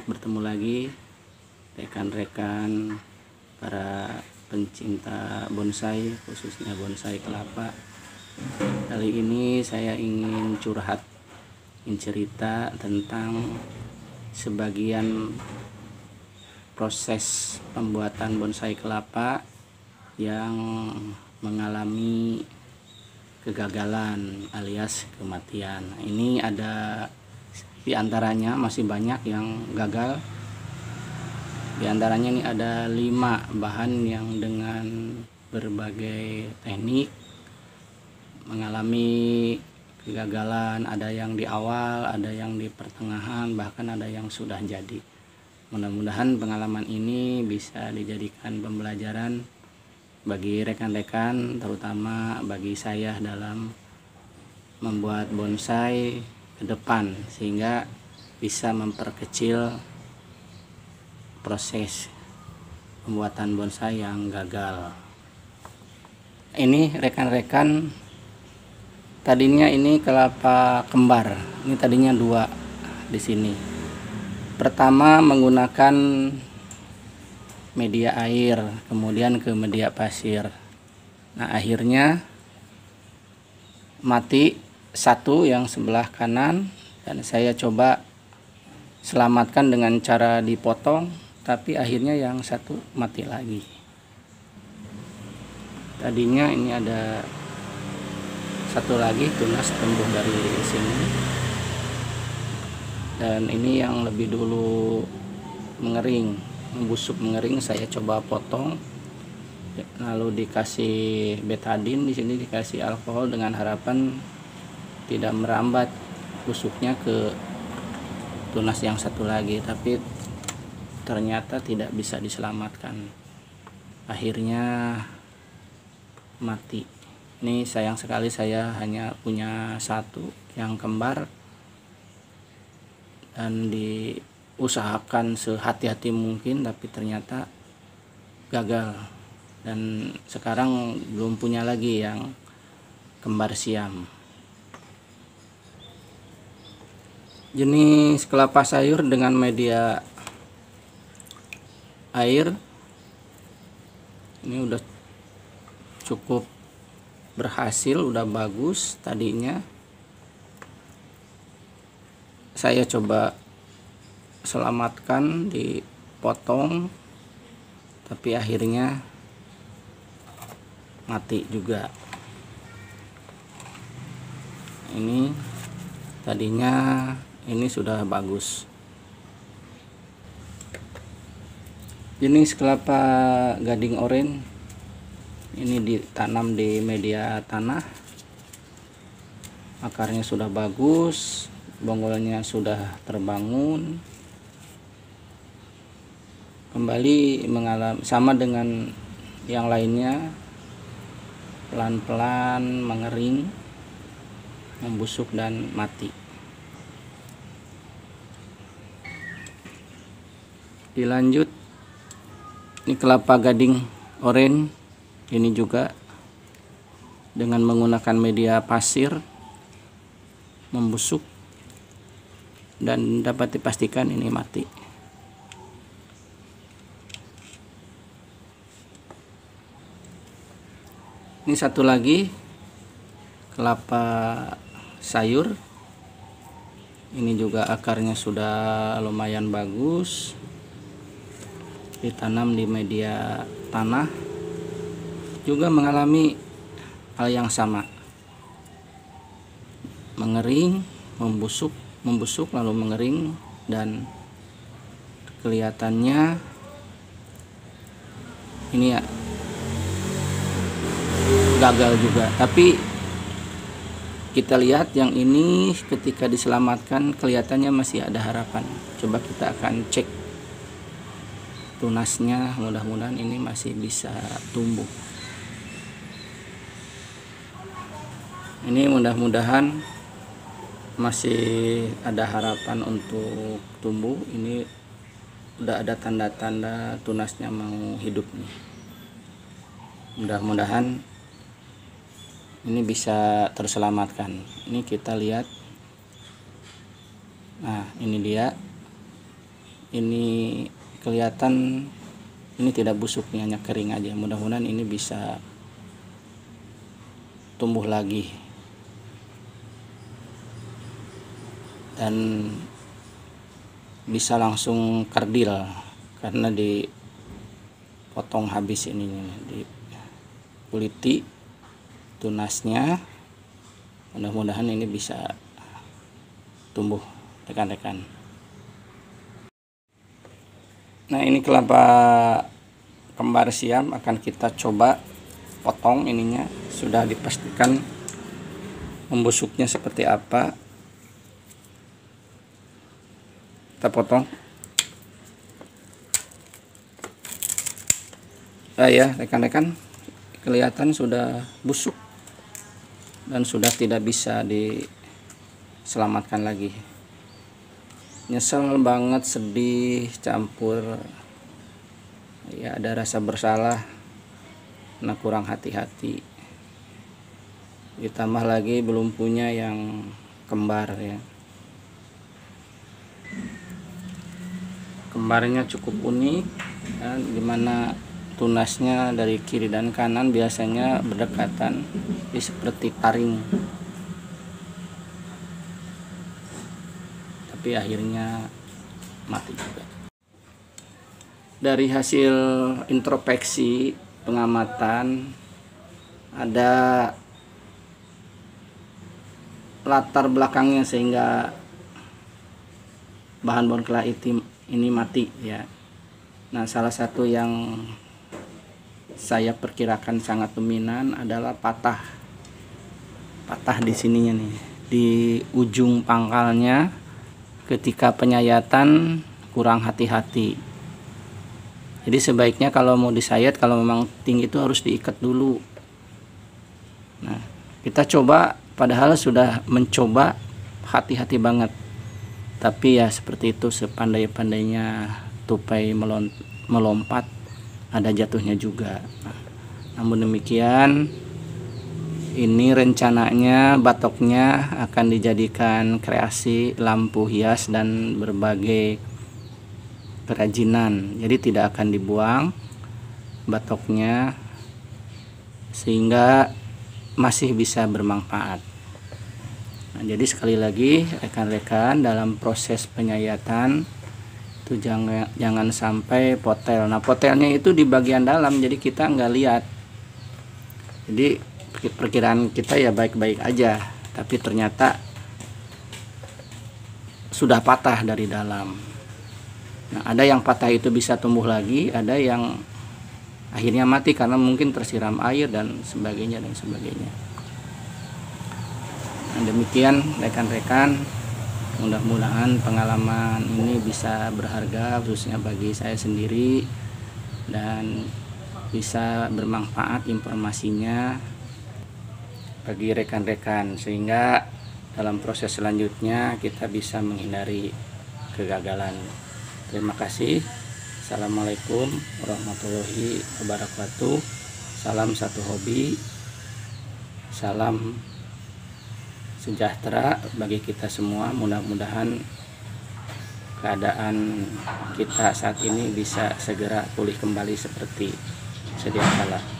bertemu lagi rekan-rekan para pencinta bonsai, khususnya bonsai kelapa. Kali ini saya ingin curhat, ingin cerita tentang sebagian proses pembuatan bonsai kelapa yang mengalami kegagalan alias kematian. Ini ada di antaranya, masih banyak yang gagal. Di antaranya ini ada 5 bahan yang dengan berbagai teknik mengalami kegagalan. Ada yang di awal, ada yang di pertengahan, bahkan ada yang sudah jadi. Mudah-mudahan pengalaman ini bisa dijadikan pembelajaran bagi rekan-rekan, terutama bagi saya dalam membuat bonsai ke depan, sehingga bisa memperkecil proses pembuatan bonsai yang gagal. Ini rekan-rekan, tadinya ini kelapa kembar. Ini tadinya 2 di sini. Pertama menggunakan media air, kemudian ke media pasir. Nah, akhirnya mati satu yang sebelah kanan, dan saya coba selamatkan dengan cara dipotong, tapi akhirnya yang satu mati lagi. Tadinya ini ada satu lagi tunas tumbuh dari sini, dan ini yang lebih dulu mengering, membusuk mengering, saya coba potong, lalu dikasih betadin, di sini dikasih alkohol dengan harapan tidak merambat busuknya ke tunas yang satu lagi, tapi ternyata tidak bisa diselamatkan. Akhirnya mati. Ini sayang sekali, saya hanya punya 1 yang kembar dan diusahakan sehati-hati mungkin, tapi ternyata gagal. Dan sekarang belum punya lagi yang kembar siam. Jenis kelapa sayur dengan media air ini udah cukup berhasil, udah bagus. Tadinya saya coba selamatkan, dipotong, tapi akhirnya mati juga. Ini tadinya ini sudah bagus. Jenis kelapa gading oren ini ditanam di media tanah. Akarnya sudah bagus, bonggolnya sudah terbangun. Kembali mengalami sama dengan yang lainnya, pelan-pelan mengering, membusuk dan mati. Dilanjut, ini kelapa gading oren, ini juga dengan menggunakan media pasir membusuk dan dapat dipastikan ini mati. Ini satu lagi kelapa sayur, ini juga akarnya sudah lumayan bagus, ditanam di media tanah, juga mengalami hal yang sama, mengering, membusuk lalu mengering, dan kelihatannya ini ya gagal juga. Tapi kita lihat yang ini ketika diselamatkan kelihatannya masih ada harapan. Coba kita akan cek tunasnya, mudah-mudahan ini masih bisa tumbuh. Ini mudah-mudahan masih ada harapan untuk tumbuh. Ini udah ada tanda-tanda tunasnya mau hidup nih. Mudah-mudahan ini bisa terselamatkan. Ini kita lihat, nah ini dia ini kelihatan ini tidak busuk, ini hanya kering aja. Mudah-mudahan ini bisa tumbuh lagi dan bisa langsung kerdil karena dipotong habis ini, dikuliti tunasnya. Mudah-mudahan ini bisa tumbuh rekan-rekan. Nah, ini kelapa kembar siam akan kita coba potong ininya. Sudah dipastikan membusuknya seperti apa. Kita potong. Nah ya rekan-rekan, kelihatan sudah busuk dan sudah tidak bisa diselamatkan lagi. Nyesel banget, sedih campur ya, ada rasa bersalah, nah kurang hati-hati, ditambah lagi belum punya yang kembar ya. Kembarnya cukup unik ya, dimana tunasnya dari kiri dan kanan biasanya berdekatan, seperti taring. Tapi akhirnya mati juga. Dari hasil introspeksi pengamatan, ada latar belakangnya sehingga bahan pohon kelah ini mati ya. Nah, salah satu yang saya perkirakan sangat dominan adalah patah di sininya nih, di ujung pangkalnya. Ketika penyayatan kurang hati-hati. Jadi sebaiknya kalau mau disayat, kalau memang tinggi itu harus diikat dulu. Nah, kita coba, padahal sudah mencoba hati-hati banget. Tapi ya seperti itu, sepandai-pandainya tupai melompat, ada jatuhnya juga. Nah, namun demikian, ini rencananya batoknya akan dijadikan kreasi lampu hias dan berbagai kerajinan. Jadi tidak akan dibuang batoknya, sehingga masih bisa bermanfaat. Nah, jadi sekali lagi rekan-rekan, dalam proses penyayatan itu jangan sampai potel. Nah, potelnya itu di bagian dalam, jadi kita nggak lihat. Jadi perkiraan kita ya baik-baik aja, tapi ternyata sudah patah dari dalam. Nah, ada yang patah itu bisa tumbuh lagi, ada yang akhirnya mati karena mungkin tersiram air dan sebagainya. Nah, demikian rekan-rekan, mudah-mudahan pengalaman ini bisa berharga khususnya bagi saya sendiri dan bisa bermanfaat informasinya bagi rekan-rekan, sehingga dalam proses selanjutnya kita bisa menghindari kegagalan. Terima kasih. Assalamualaikum warahmatullahi wabarakatuh. Salam satu hobi, salam sejahtera bagi kita semua. Mudah-mudahan keadaan kita saat ini bisa segera pulih kembali seperti sedia kala.